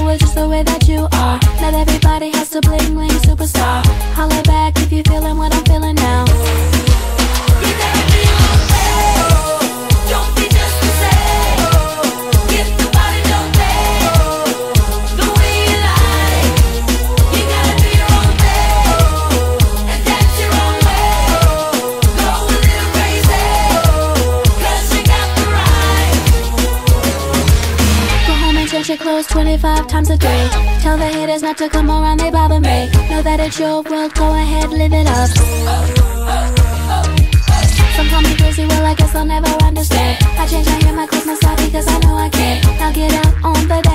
it just the way that you are. Not everybody has to bling bling superstar. Holla back if you feeling what I'm feeling now. You gotta be on way. Don't be just the same. Get the body, don't play the way you like. You gotta be your own thing and dance your own way. Go a little crazy, 'cause you got the right. Go home and change your clothes 25 times a day. Tell the haters not to come around, they bother me. Know that it's your world, go ahead, live it up. Some call me crazy, well I guess I'll never understand. I change, I hear my clothes, my style, because I know I can. Now get out on the